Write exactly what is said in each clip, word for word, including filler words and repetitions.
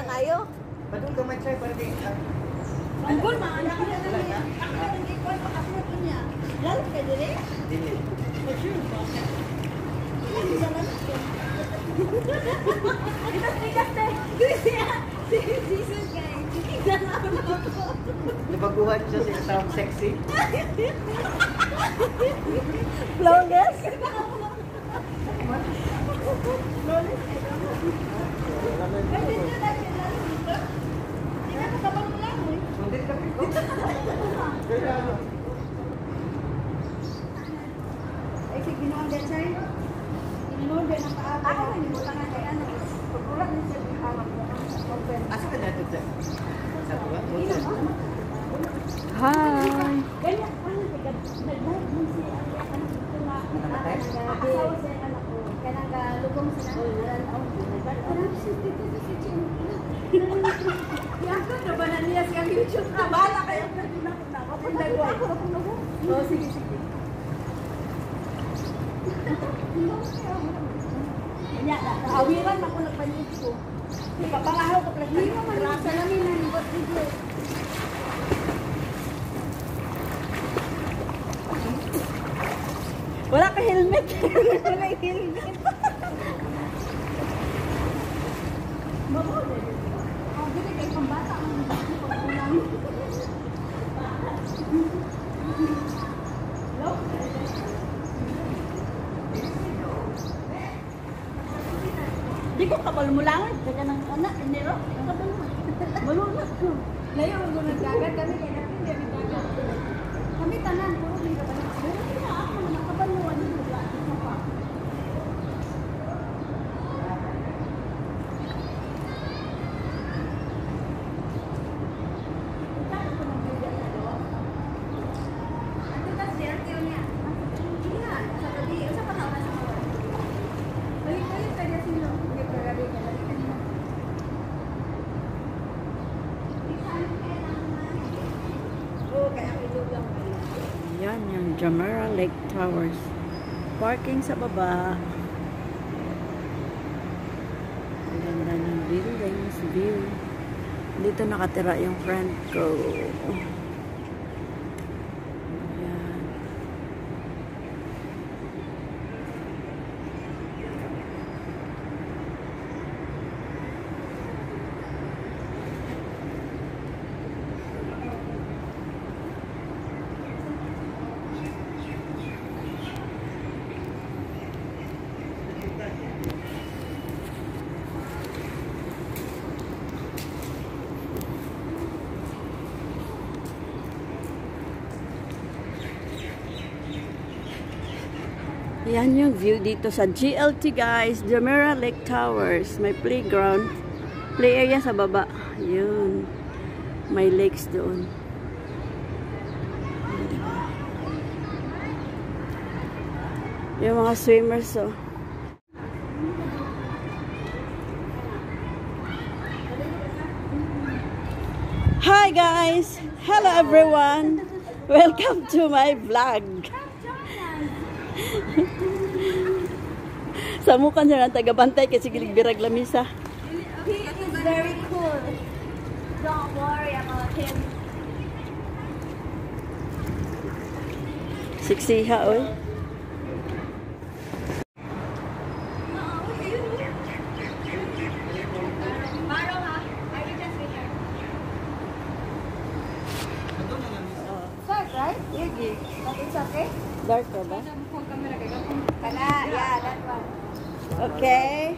lang ayo. Padung gamay try para di. Anggol man ana ka na niya. Ako na hindi ko pa-upload niya. Lalo ka dire? Dili. For sure ba? Hindi ba lang? Ito tigas te. Christian. Jesus guys. Kita na ako. Nabaguhan siya sa sound sexy. Flawless. Sundin ka pito. Ay, sige, ginoon din sa'yo. Ginoon din ang kaapa. Ako, hindi mo tangan kay ano. Pagkulat din siya yung hawak mo. Asa ka natin sa? Sa buwa? Hi. Ganyan, ano, nag-live mo siya. Ano, ito nga. Asawa siya, anak ko. Kaya nag-lugong sila. Naran-aon. Ano, siya, dito si Chin. Yan ko, nabanan niya siyang YouTube na. Bahala kayo. Papunta ko. Oo, sige, sige. Kanya, naawiran ako nagpanit ko. Kapangahaw ko pala. Hindi mo man salamin na nibot video. Wala ka helmet. Wala ka helmet. Mamo, oh, dili kay pambata ang pagkulang. Hello? Di ko kapal mo lang. Kaya ng anak, nero. Kapal mo. Malunod ko. Layo mo nagdagat kami kay natin di nagdagat. Kami tanan puro may kabalan. Pero kaya ako na nakabaluan ng lugar ko pa. Yan yung Jumeirah Lake Towers. Parking sa baba. Ang ganda ng buildings, view. Dito nakatira yung friend ko. Yan. Yan yung view dito sa G L T guys, Jumeirah Lake Towers. May playground, play area sa baba. Yun. May lakes doon. Yung mga swimmers oh. Hi guys! Hello everyone! Welcome to my vlog. Sa mukha niya ng taga-bantay kasi gilig-birag lamisa. He is very cool. Don't worry about him. Siksiha, oy. Maro ha? Are you just here? Start, right? Yugi. But it's okay? Dark ka ba? Kana, yeah, that one. Okay.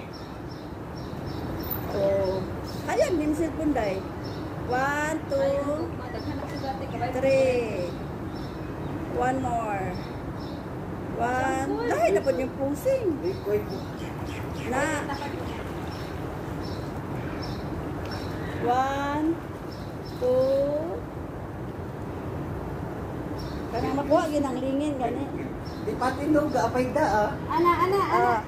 Oh. Ayan, din cellphone day. One, two, three. One more. One. Dahil na po yung pusing. Na. One, two. Kanang makuha, ginanglingin, gani. Di pati nung gaapay da ah. Ana, ana, ana. Ah.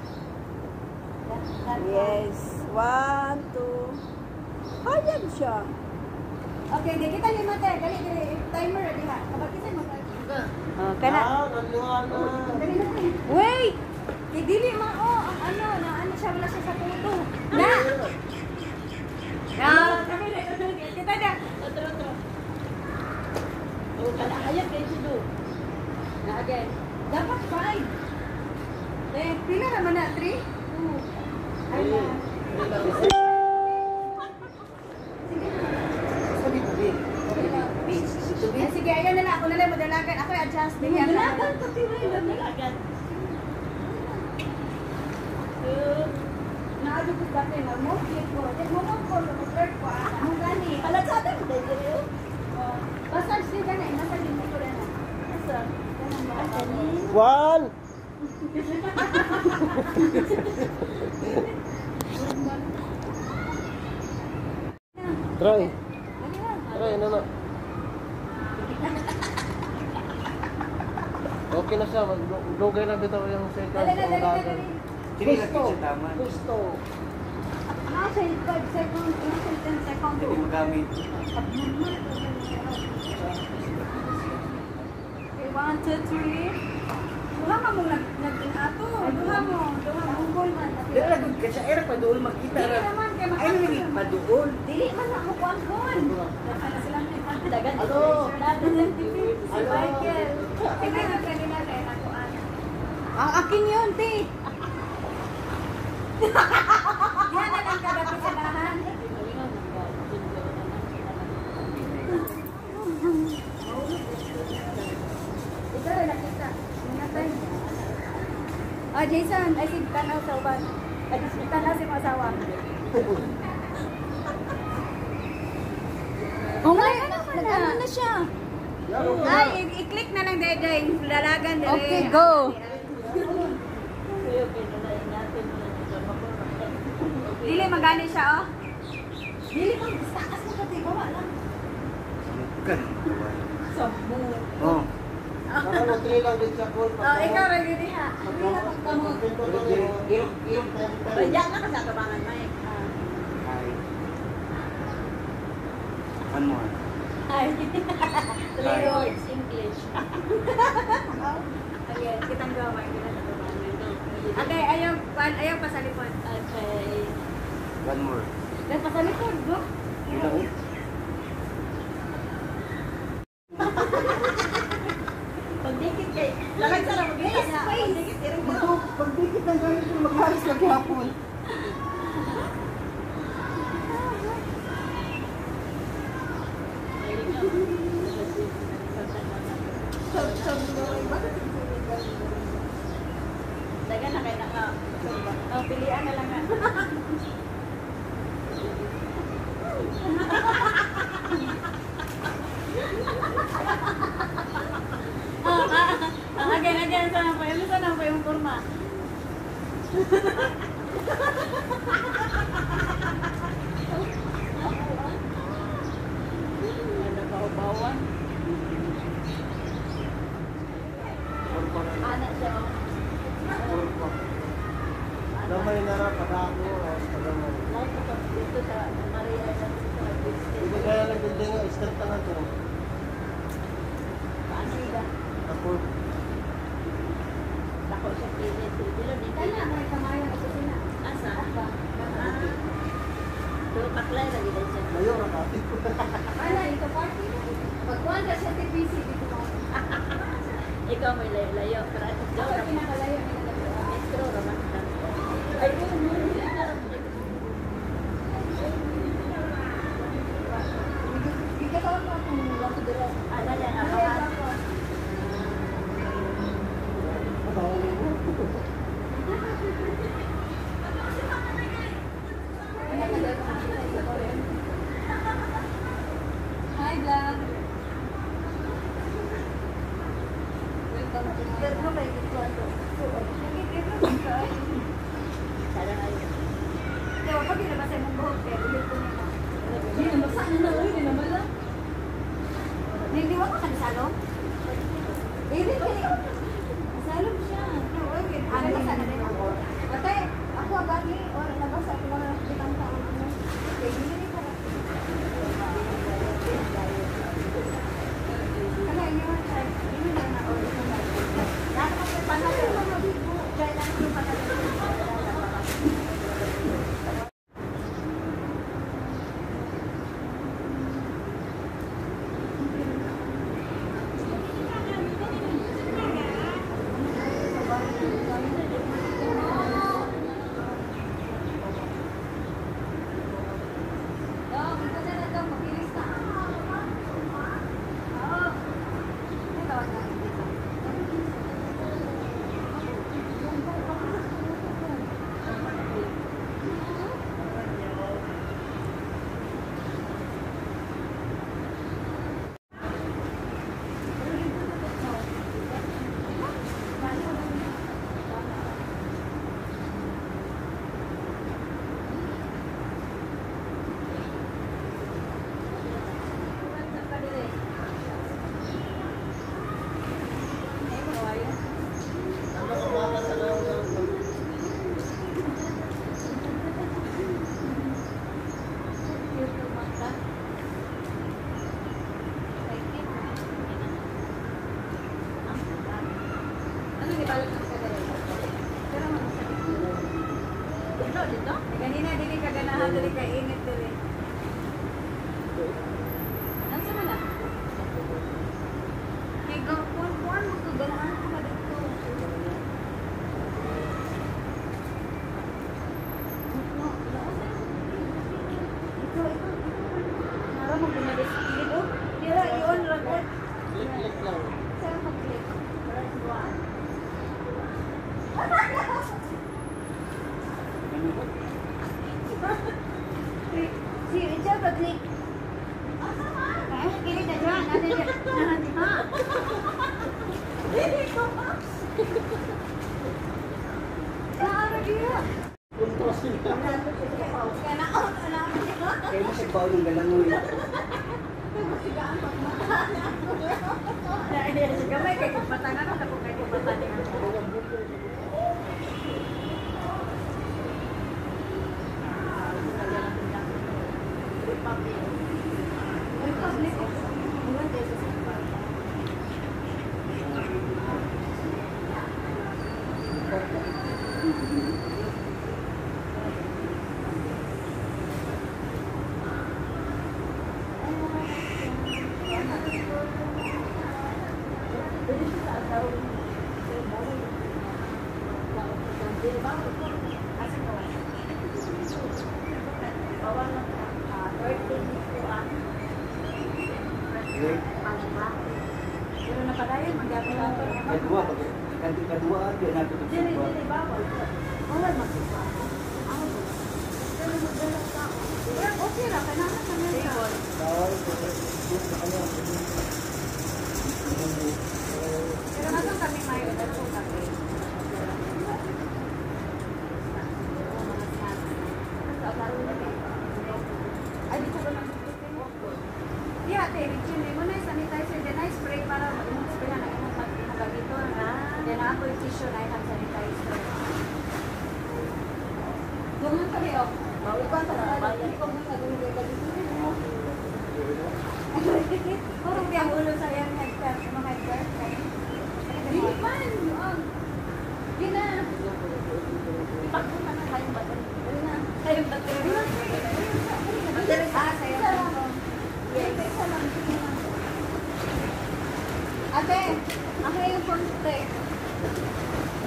Yes. One, two. Ayan siya. Okay, di kita lima tayo. Dali, dali. Timer, ready ha. Kapag kita mo tayo. Oh, kana. Ah, naluha na. Dali na tayo. Wait! Kay dili ma, oh. Ang ano, na ano siya, wala siya sa puto. Na! Ah, kita dah. Otro, otro. Oh, kada ayat kayo si Do. Na again. Dapat five. Eh, pila naman na? Three? Two. Ay, na. Sabi ko din. Eh, sige, ayan na lang. Ako na lang madalagan. Ako i-adjust din yan. Dalagan ka, Tiway. Dalagan. Two. Naado ko dati na mo. Ko. Di mo mo ko. Mag-third ko. Ang gani. Palatsada mo dahil yun. Basta sige ka na. Nasa din mo ko rin. Asa? Asa ni? One! Try. Try, ano na. Okay na siya. Lugay na bitaw yung second. Dali na, dali na, Ang dali. Sige, lagi siya tama. Gusto. Nasa five second. Nasa ten second. Hindi magamit. Okay, one, two, three. Duha ka mong nag-ato. Duha mo. Duha mo. Unggol man. Dili lang kung kasi era pa doon makita Dili ra. naman kay Ay, nang pa doon. Dili man ako kuan-kuan. Ano sila ni Pante Dagan. Hello. Dati sa T V si Hello. Michael. Kaya nga kanina kay nakuan. Ang akin yun, ti. Yan na lang kada pisanahan. Ito rin nakita. Nangatay. Ah, Jason, ay si Tanaw sa uban. Ay, si Tanaw si mga asawa. Oh my, nag-ano na siya. Ay, i- i-click na lang dahil dahil lalagan dahil. Okay, go. Dili magani siya, oh. Dili pang takas mo pati, bawa lang. Kan. Sabu. Oh. Para mo three lang din sa call. Oh, ikaw ready diha. Dili pang kamo. Baya na ka sa kabangan, Mike. Hi. One more. Ay. Three words, English. Okay, kitang gawa, kita sa kabangan. Okay, ayaw, ayaw pa sa likod. Okay. One more. Dahil pa sa likod, bro. Ito. Pagdikit kay. Lakay sa lang magdikit na. Pagdikit iring ko. Pagdikit ng ganito, magharis na gihapon. Sab, sab, bakit Dagan na kayo naka. oh, pilihan na lang na. Ah, ah, ah, again, again, sana pa yung, sana pa yung kurma. Ano ka ubawan? Anak siya. Damay na ra padako. Damay. Lahat ko dito sa Maria sa Hindi kaya nagdindi nga start na nga to. Paanida. Ako. Dako siya pilit. Dilo di Kaya na, may kamayo na sa sina. Asa? Ah. Pero paklay lagi din siya. Layo ra ka. Ano, ito party na. Pagkuhan ka siya T P C dito mo. Ikaw may layo-layo. Pero at Ako daw yung pinakalayo nila. Metro raman ka. Ay, Bigyan ko ako kung lato dito. ano yan? Abangan. Hi, vlog. Welcome to my vlog. May gusto ako. Sana kayo. Kaya wag nilabas ay mong buhok. Kaya ulit ko nila. Hindi na basa na na. Uy, hindi naman lang. Hindi mo ka kansalong? Hindi, hindi. Salong siya. Ano ba sana din ako? Ate, ako agani. O, nabasa ko lang. Kitang taon. Okay, hindi rin para. Kaya yun, yun na na. Lahat ako panalo. Kaya lang yung panalo. balik ng kagaya. Pero mo sa dito. Dito, dito? Ganina, dili ka ganahan, dili ka init, dili. Nasa mo na? Kaya gawin-kuhan mo ito, ganahan ko ka dito. Ito, ito, ito. Nara mo gumalis. Dito, tira, iyon, ragot. Click-click lang. Saan mag-click? Si Richard mag-click. Kaya kini na dyan. Ano dyan? Nahan ha? Dili ko ha? Naara diya. Ultras yun. Kaya na-out. Alam mo Kaya mo siya baon ng galangoy. gamay kay kupatanan ako kay kupatanan. Pero napadayon, magyapon lang ito. Kadua, kanti kadua, di nato ito Dili, sa dili, bawal. Bawal magsipa. Ako po. Pero magdala ka ako. Pero okay ra, kailangan ka na rin. bawal, sa kanya. Pero nato kami may ano kung kami. Ay, dito ba lang? Yeah, te, Richie, mo na sanitizer, then I spray para mag-spray na imong magagamito na. Then ako yung tissue na yung sanitizer. Gumawa ka rin, oh. Maulipan ka na. Hindi ko muna gumigay ka dito. Parang biyang ulo sa yung headcard. Mga headcard. Hindi man. Hindi na. Ipagpunta na kayong battery. Hindi na. Kayong battery. Battery. Ah, sa'yo. Ate, ako yung phone, ate.